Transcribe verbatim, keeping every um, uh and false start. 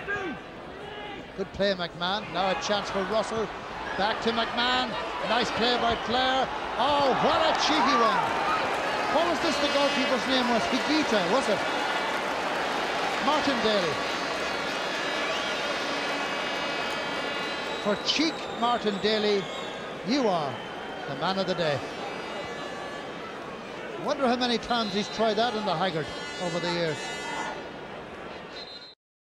Good play, McMahon. Now a chance for Russell. Back to McMahon. Nice play by Clare. Oh, what a cheeky one. What was this the goalkeeper's name was? Higuita, was it? Martin Daly. For cheek, Martin Daly, you are the man of the day. I wonder how many times he's tried that in the Haggard over the years.